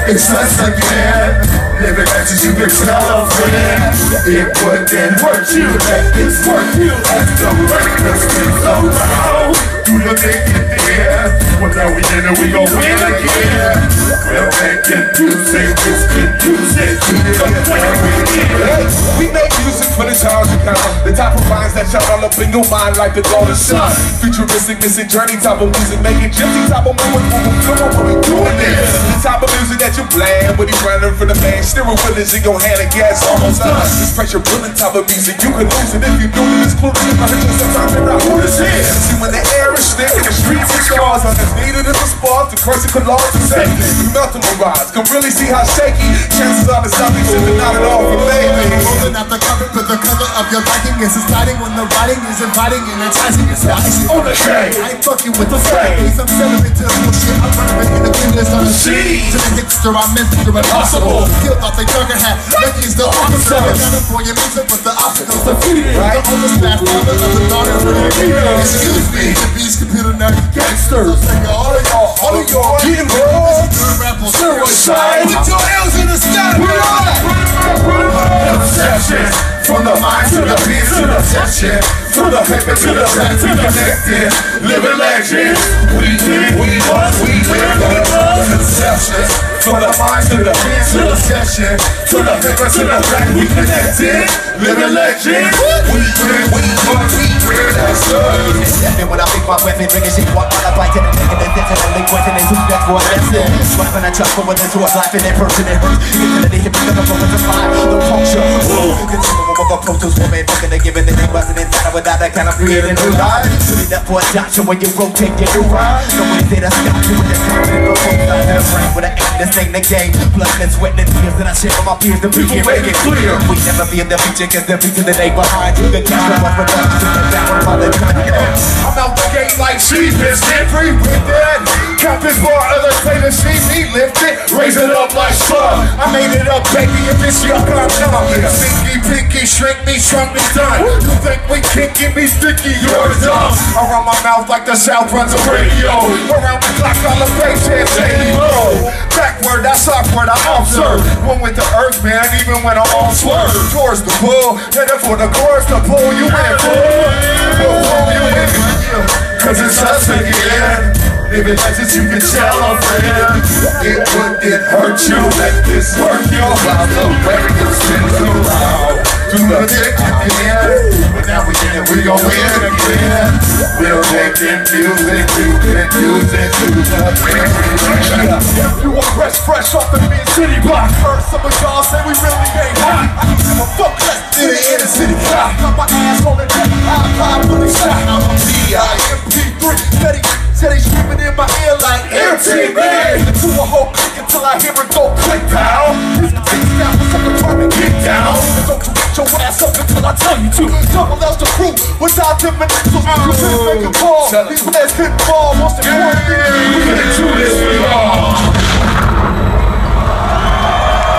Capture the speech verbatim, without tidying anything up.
It's us again. Living as you can tell a friend. It wouldn't hurt you, let this work you. Let the records be so loud. Do the make it there. Well, now we in it, we gon' win again. We'll make it music, it's good music. We make music for the times to come. The type of lines that shine all up in your mind like the golden sun. Futuristic, missing journey type of music. Making gypsy type of movement, moving through when we doing this. The type of music that you playing when you running for the man. Steering wheel is in your hand and gas almost done. This pressure pulling type of music, you can lose it if you do it. It's clueless. I heard you sometimes and not who this is. See when the air is thick and the streets are stars. On as needed as a spark, the curse could launch to safety. You melt in the rise, can really see how shaky. Chances are the something sipping not at all for baby. Rolling out the cover for the color of your liking. It's exciting when the writing is inviting and enticing. It's spicy on the train. I ain't fucking with the phrase. I'm selling it to the bullshit. I'm running in the goodness on the sheet. To the hipster, I'm Mister Impossible. Still thought they took a hat. Lucky's the officer. Got up for your music, but the obstacles defeated. The oldest fast father of the daughter of the excuse me, the beast computer nerd gangsters. All of y'all, all of y'all, get involved. Suicide with your L's in the sky. We're on. Obsession. From the mind to the beat to the session. From the paper to the track to the connected. Living legends. We did, we was, we live. Conception. From the mind to the beat to the session. To the paper to the track we connected. Living legends. We did, we was, we live. That's us. And when I pick my weapon, bring a shit, walk on a bike and a nigga that that's an elite weapon and two that's what that's it. Swiping a truck over the door, life in that person that hurts. Get to the hip, pick up over the fire, the puncture. You can see what the photos for me, fucking they giving the thing wasn't inside without that kind of creating new life. Putting up for a doctor when you rotate, get you right. Nobody say that's got you with that confidence, go both sides of the brain. With an aim, this ain't the game. Blood and sweat and tears that I share with my peers, the people make it clear. We never be in the future, cause the future the day behind you. The camera was produced in the down by the time. I'm out the gate like she's been free with that. Campus for others play the see me lift it, raise it up like sun. I made it up, baby, if it's your come down. Pinky, pinky, shrink me, shrunk me, done. You think we can't get me sticky, you're dumb. Around my mouth like the South runs a radio. Around the clock, all the bass heads ain't low. Backward, that's awkward, I observe. One with the earth, man, even when I'm on swerve. Towards the bull, headed for the chorus to pull you in, pull. Pull, pull you in, cause it's us again. Living as if you can tell a friend. It wouldn't hurt you, let this work you. While the record spins around. Do the dick again. But now we in it, we gon' win again. We'll make it music, music, music, to the if you want fresh, fresh off the mid city block. Heard some of y'all say we really ain't hot. I don't give a fuck less than the inner city clock. Got my ass on the deck, iPod fully shot. I'm a D I M P three, steady. Steady screaming in my ear like M T V. Do a whole click until I hear it go click down. This is the down for second time and get down. And don't you get your ass up until I tell you to. Double L's the crew without them initials. You couldn't make a call. These players couldn't fall. Most important thing